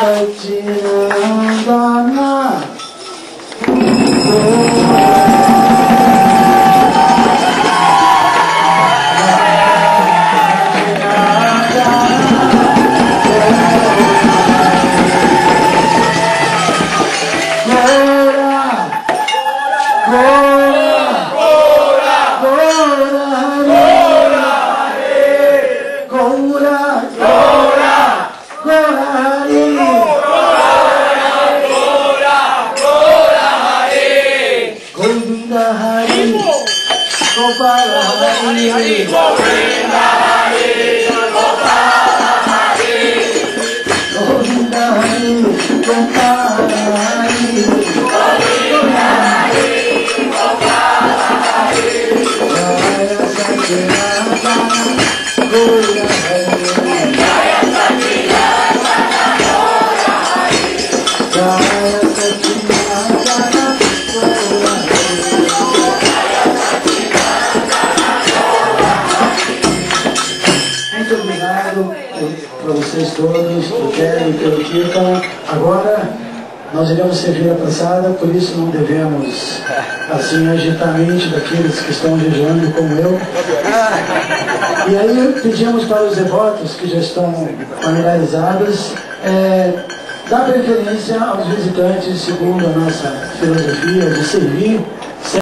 Satinandana Gopala Hari, Govinda Hari, Gopala Hari, Govinda Hari, Gopala Hari, Govinda Hari, Gopala Hari, Jaya Satinandana, Gaura Hari, Jaya Satinandana, Gaura Hari, Jaya Satinandana, Gaura Hari. Muito obrigado para vocês todos, por Kelly, pelo Tímpano. Agora nós iremos servir a passada, por isso não devemos assim agitar a mente daqueles que estão jejuando como eu. E aí pedimos para os devotos que já estão familiarizados dar preferência aos visitantes segundo a nossa filosofia de servir